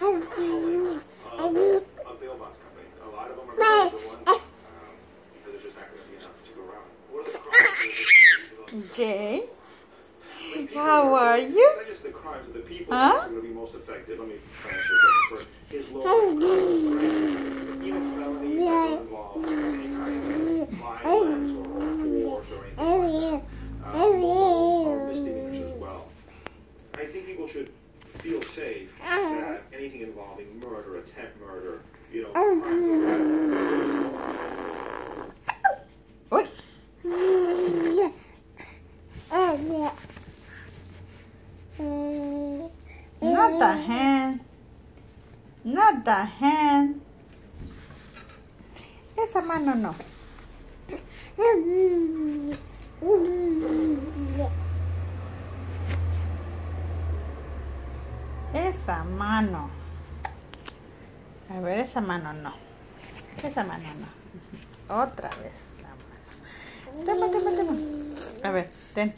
a bail bonds company. A lot of them are going to the one because there's just not going to be enough to go around. What are the crimes? Jay, how are you? It's not just the crimes of the people that are going to be most effective. Let me try to answer the question first. His low crimes, even felonies that don't involve any kind of violence or force or anything like that, are misdemeanors as well. I think people should feel safe that anything involving murder, attempt murder, crimes Oi. Not the hand. Not the hand. Esa mano no. Esa mano. A ver, esa mano no. Esa mano no. Otra vez la mano. Toma. A ver, ten.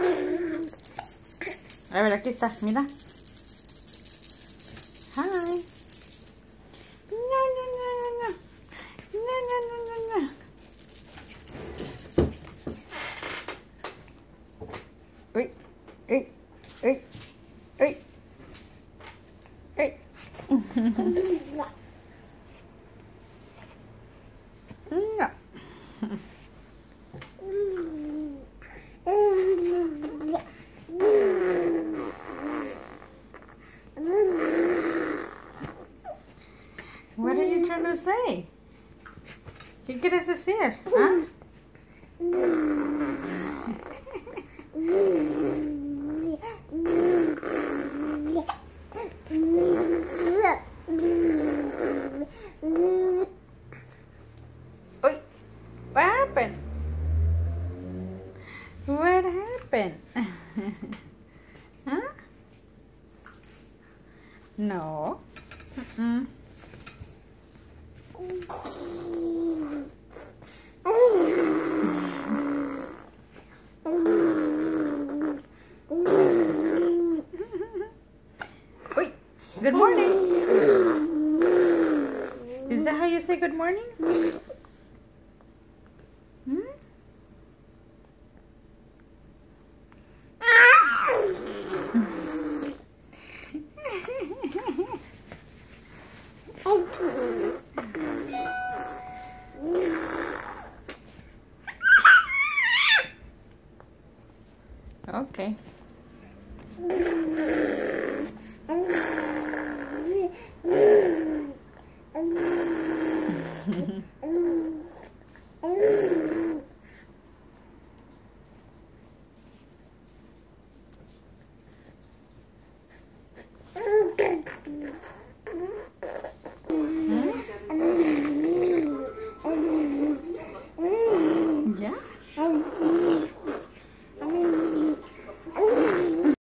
A ver, aquí está, mira. Hi. No. Uy. No. What are you trying to say? ¿Qué quieres decir? ¿Ah? Uy, what happened? What happened? Huh? No. Wait, good morning. Is that how you say good morning?